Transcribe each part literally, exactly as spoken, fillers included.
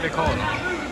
they call it?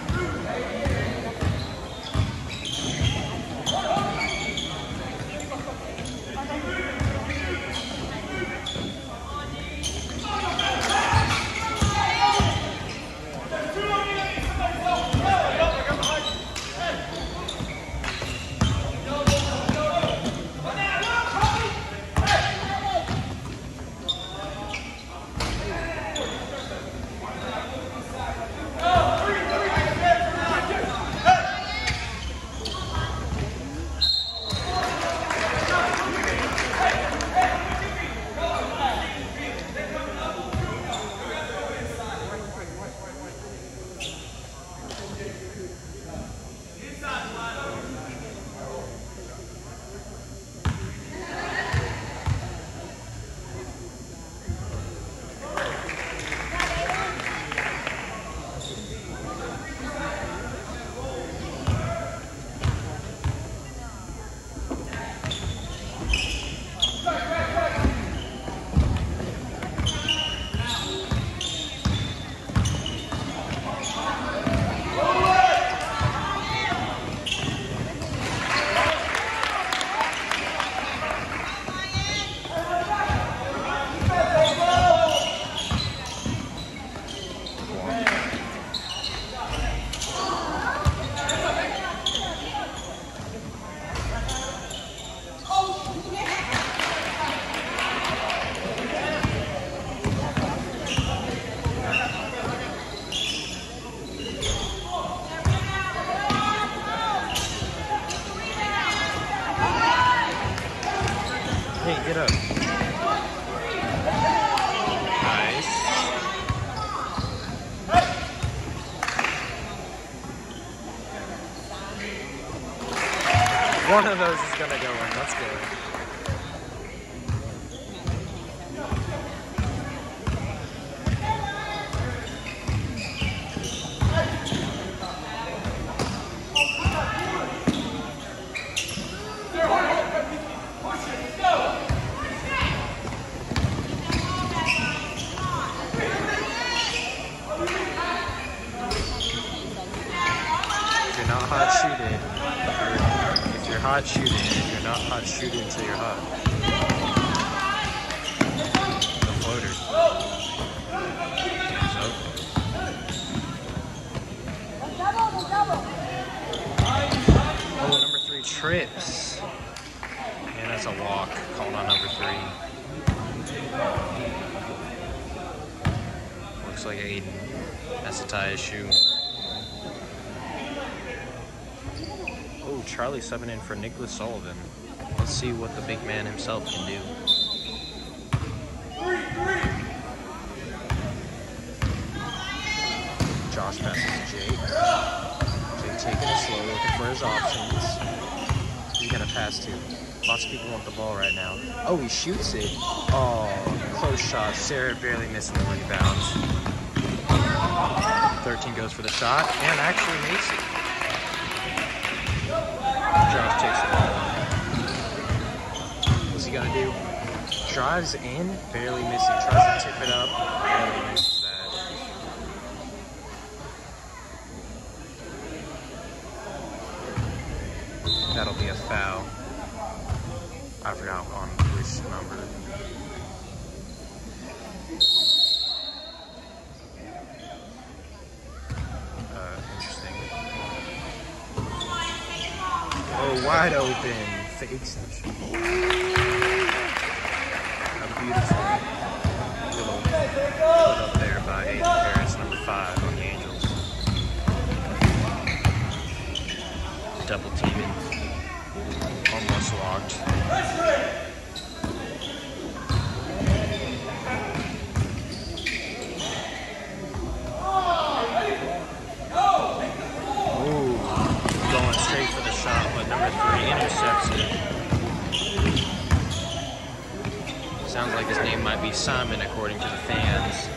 Hey, get up. Nice. One of those is gonna go in. Let's go. Hot shooting. If you're hot shooting, you're not hot shooting until you're hot. The floater. Hands up. Oh, number three trips. And that's a walk called on number three. Looks like Aiden has to tie his shoe. Oh, Charlie subbing in for Nicholas Sullivan. Let's see what the big man himself can do. Josh passes to Jake. Jake taking it slow, looking for his options. He's gonna pass to. Lots of people want the ball right now. Oh, he shoots it. Oh, close shot. Sarah barely missing the rebound. thirteen goes for the shot and actually makes it. Josh takes the ball. What's he gonna do? Drives in, barely missing. Tries to tip it up, barely misses that. That'll be a foul. I forgot on which number. Uh, interesting. Oh, wide open. Fakes the shot. A beautiful little put up there by Aiden Harris, number five on the Angels. Double teaming. Almost walked. Number three intercepts it. Sounds like his name might be Simon according to the fans.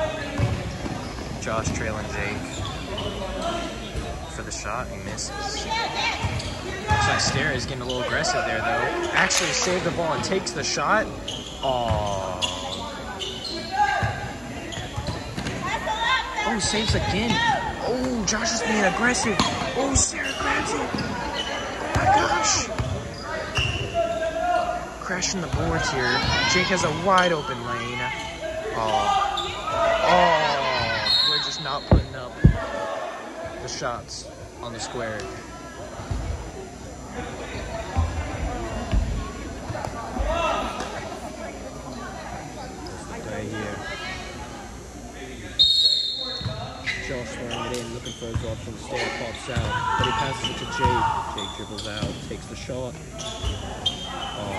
Josh trailing Jake for the shot. He misses. Looks like Stara is getting a little aggressive there though. Actually saved the ball and takes the shot. Aww. Oh, saves again. Oh, Josh is being aggressive. Oh, Sarah grabs it. Oh my gosh. Crashing the boards here. Jake has a wide open lane. Oh. Oh. We're just not putting up the shots on the square. Right here. Josh throwing it in, looking for his option. Stair pops out, but he passes it to Jake. Jake dribbles out, takes the shot. Oh.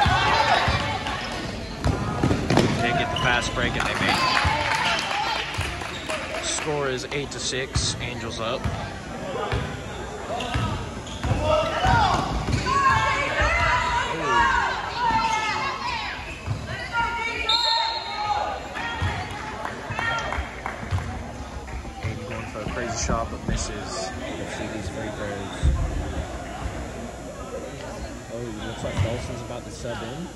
They get the fast break and they make it. Score is eight to six. Angels up. Crazy shot, but misses. You can see these free throws. Oh, looks like Dawson's about to sub in.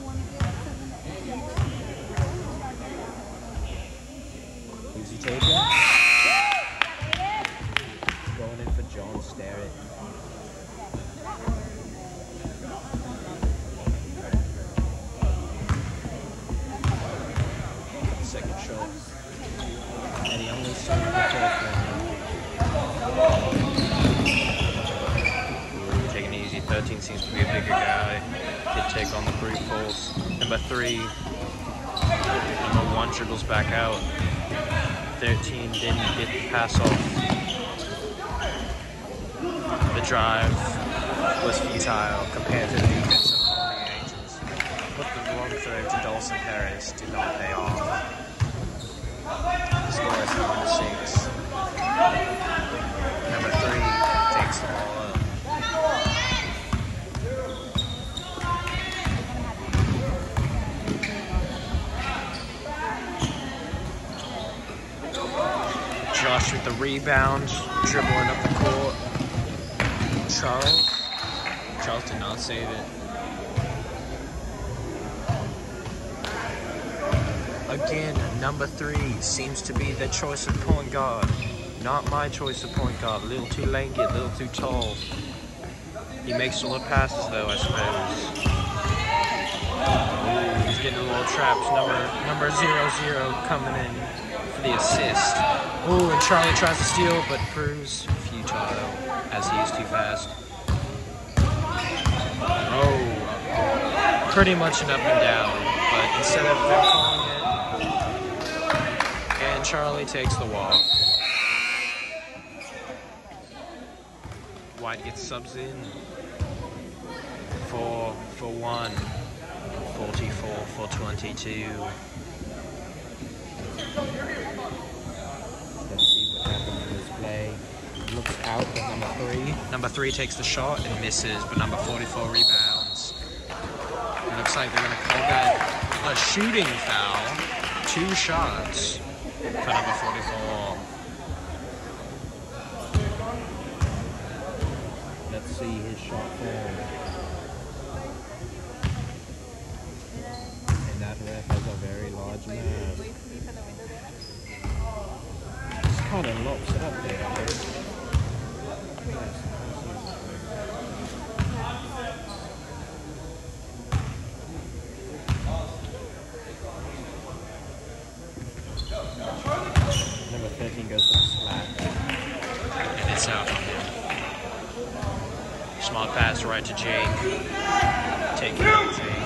Who's he taking? Going in for John Starrett. Second shot. And he only saw the first one. Taking it easy. thirteen seems to be a bigger guy. Did take on the brute force. Number three. Number one dribbles back out. thirteen didn't get the pass off. The drive was futile compared to the defense of the Angels. But the long throw to Dawson Harris did not pay off. The score is seven to six. Number three takes the ball up. Josh with the rebound, dribbling up the court. Charles. Charles did not save it. Again, number three seems to be the choice of point guard. Not my choice of point guard. A little too lanky, a little too tall. He makes all the passes though, I suppose. Ooh, he's getting a little trapped. Number number zero zero coming in for the assist. Ooh, and Charlie tries to steal, but proves futile as he is too fast. Oh, pretty much an up and down, but instead of them calling it, and Charlie takes the walk. White gets subs in. Four for one. forty-four for twenty-two. Let's see what happens in this play. Looks out with number three. Number three takes the shot and misses, but number forty-four rebounds. It looks like they're going to call that a shooting foul. Two shots for number forty-four. Let's see his shot form. And that ref has a very large mouth. It's kind of locks it up there. Number thirteen goes for the slap. And it's out on him. Smart pass right to Jake. Take it everything.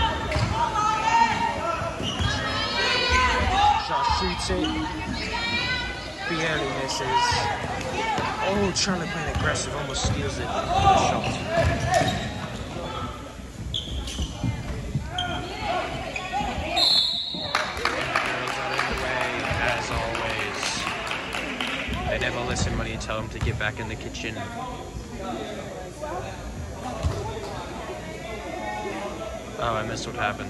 Josh shoots it. Barely misses. Oh, Charlie playing aggressive, almost steals it. The shot. They never listen when you tell them to get back in the kitchen. Oh, I missed what happened.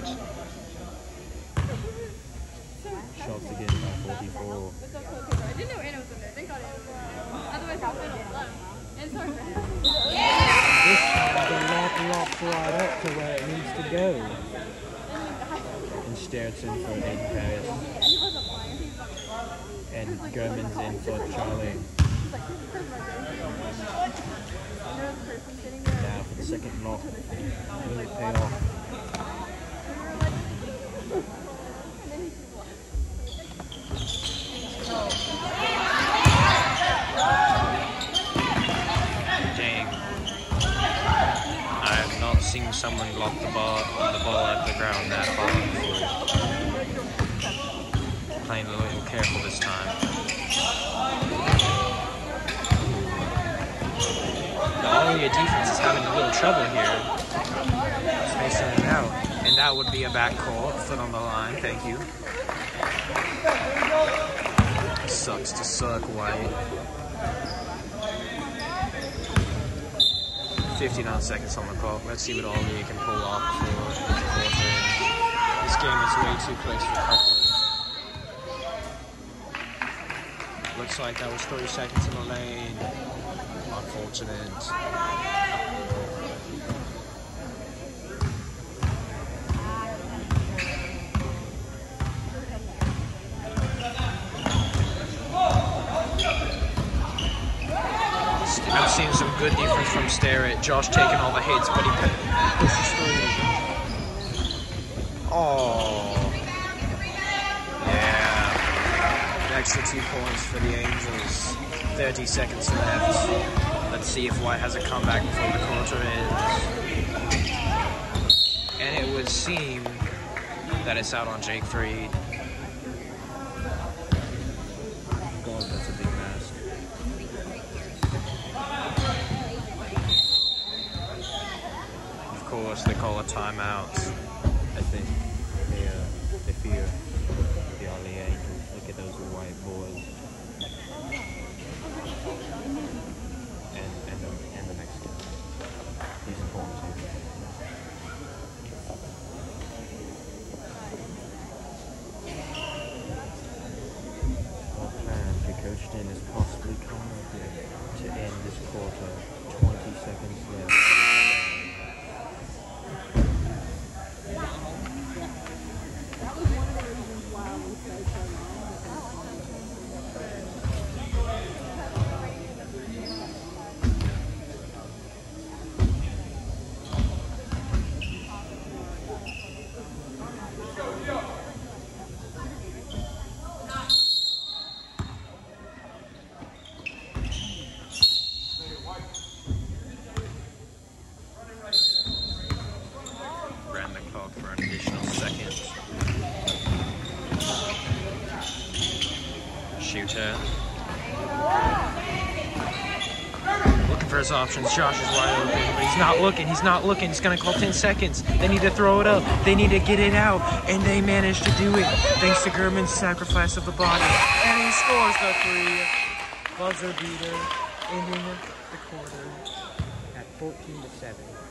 Shots again by forty-four. I didn't know Anna was in there. Thank God Anna was in there. Otherwise, I would have left. It's hard for him. This time, the lock locks right up to where it needs to go. And Sterrett's in for an eight pass. He wasn't playing. He was And German's in for Charlie. Now for the second block. Will it pay off? Dang. I have not seen someone block the ball, the ball at the ground that far before. Playing a little careful this time. Oh, your defense is having a little trouble here. Spacing it out. And that would be a back call. Foot on the line. Thank you. Sucks to suck, White. fifty-nine seconds on the clock. Let's see what Ollie can pull off before the quarter. This game is way too close for comfort. Looks like that was thirty seconds in the lane. Unfortunate. I'm seeing some good defense from Starrett. Josh taking all the hits, but he pushes through. Oh. Yeah. An extra two points for the Angels. thirty seconds left. Let's see if White has a comeback before the quarter ends. And it would seem that it's out on Jake Freed. God, that's a big mask. Of course, they call a timeout. I think they, uh, they fear the Ollie Angels. Look at those white boys. And, and, the, and the Mexican. He's important too. What plan could Coach Dennis possibly come up with to end this quarter? twenty seconds left. For an additional second. Shooter. Looking for his options. Josh is wide open, but he's not looking. He's not looking. He's going to call ten seconds. They need to throw it up. They need to get it out. And they managed to do it thanks to German's sacrifice of the body. And he scores the three. Buzzer beater, ending the quarter at fourteen to seven.